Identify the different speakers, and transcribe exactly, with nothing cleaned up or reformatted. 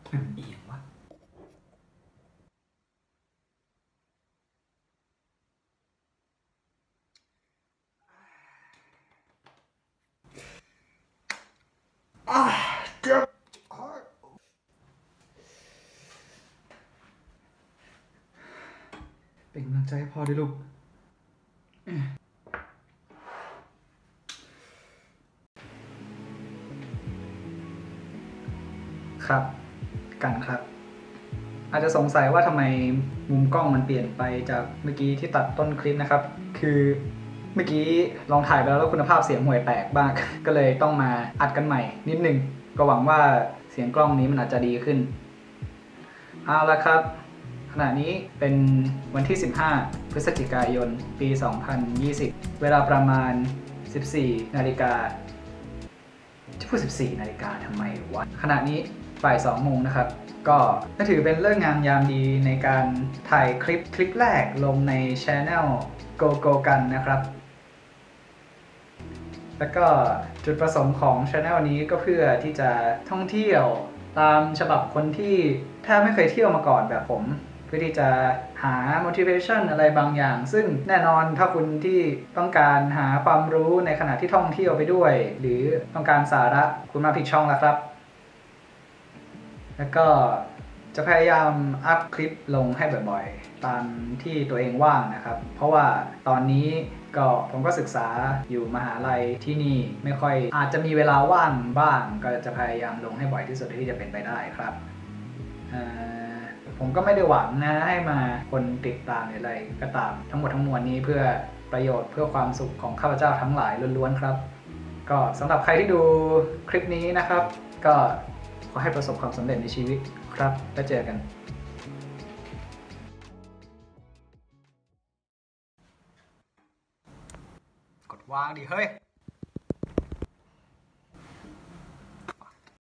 Speaker 1: เอียงวะอ่าเจ็บเป็นกำลังใจให้พ่อด้วยลูกครับกันครับอาจจะสงสัยว่าทำไมมุมกล้องมันเปลี่ยนไปจากเมื่อกี้ที่ตัดต้นคลิปนะครับคือเมื่อกี้ลองถ่ายไปแล้วแล้วคุณภาพเสียงห่วยแตกบ้าง ก็เลยต้องมาอัดกันใหม่นิดนึงก็หวังว่าเสียงกล้องนี้มันอาจจะดีขึ้นเอาละครับขณะนี้เป็นวันที่สิบห้าพฤศจิกายนปีสองพันยี่สิบเวลาประมาณสิบสี่นาฬิกาจะพูดสิบสี่นาฬิกาทำไมวะขณะนี้บ่ายสองโมงนะครับก็ถือเป็นเรื่องงามยามดีในการถ่ายคลิปคลิปแรกลงใน Channel Go Go กันนะครับแล้วก็จุดประสงค์ของ Channel นี้ก็เพื่อที่จะท่องเที่ยวตามฉบับคนที่แทบไม่เคยเที่ยวมาก่อนแบบผมเพื่อที่จะหา motivation อะไรบางอย่างซึ่งแน่นอนถ้าคุณที่ต้องการหาความรู้ในขณะที่ท่องเที่ยวไปด้วยหรือต้องการสาระคุณมาผิดช่องแล้วครับแล้วก็จะพยายามอัพคลิปลงให้บ่อยๆตามที่ตัวเองว่างนะครับเพราะว่าตอนนี้ก็ผมก็ศึกษาอยู่มหาลัยที่นี่ไม่ค่อยอาจจะมีเวลาว่างบ้างก็จะพยายามลงให้บ่อยที่สุดที่จะเป็นไปได้ครับผมก็ไม่ได้หวังนะให้มาคนติดตามหรืออะไรก็ตามทั้งหมดทั้งมวลนี้เพื่อประโยชน์เพื่อความสุขของข้าพเจ้าทั้งหลายล้วนๆครับก็สำหรับใครที่ดูคลิปนี้นะครับก็ขอให้ประสบความสำเร็จในชีวิตครับแล้วเจอกันกดวางดิเฮ้ย